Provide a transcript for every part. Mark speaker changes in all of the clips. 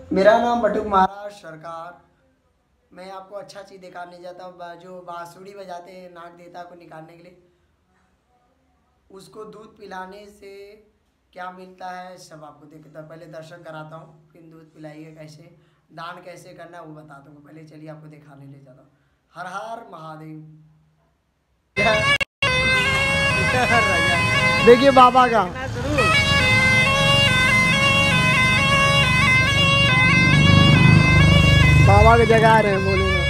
Speaker 1: मेरा नाम बटुक महाराज सरकार। मैं आपको अच्छा चीज़ दिखाने जाता हूँ। जो बांसुरी बजाते हैं नाग देवता को निकालने के लिए, उसको दूध पिलाने से क्या मिलता है सब आपको देखता। पहले दर्शन कराता हूँ, फिर दूध पिलाइए कैसे, दान कैसे करना है वो बता दूँगा। पहले चलिए आपको दिखाने ले जाता हूँ। हर हर महादेव। देखिए बाबा का बाबा को जगा रहे हैं बोले ना।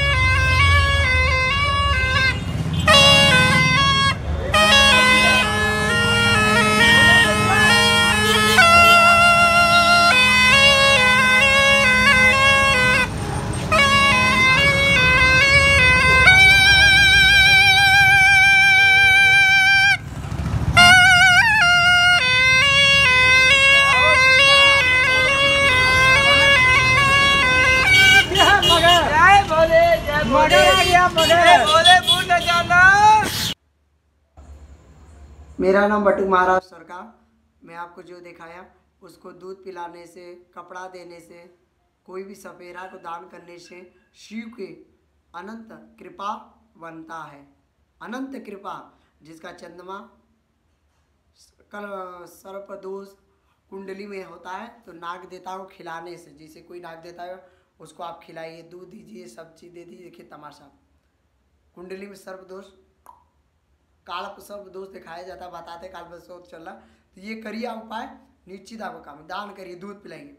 Speaker 1: मेरा नाम बटुक महाराज सरकार। मैं आपको जो दिखाया उसको दूध पिलाने से, कपड़ा देने से, कोई भी सपेरा को दान करने से शिव के अनंत कृपा बनता है। अनंत कृपा, जिसका चंद्रमा कल सर्प दोष कुंडली में होता है तो नाग देवता को खिलाने से, जैसे कोई नाग देवता है उसको आप खिलाइए, दूध दीजिए, सब चीज़ दे दीजिए। देखिए तमाशा, कुंडली में सर्प दोष, काल सर्प दोष दिखाया जाता है, बताते काल दोष चल रहा। तो ये करिए आप उपाय, निश्चित आपको काम। दान करिए, दूध पिलाइए,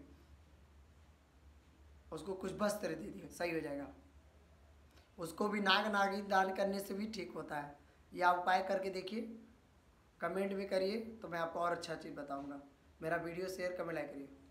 Speaker 1: उसको कुछ वस्त्र दे दिए, सही हो जाएगा। उसको भी नाग नागी दान करने से भी ठीक होता है। यह आप उपाय करके देखिए, कमेंट भी करिए तो मैं आपको और अच्छा चीज़ बताऊंगा। मेरा वीडियो शेयर कमेंट लाइक करिए।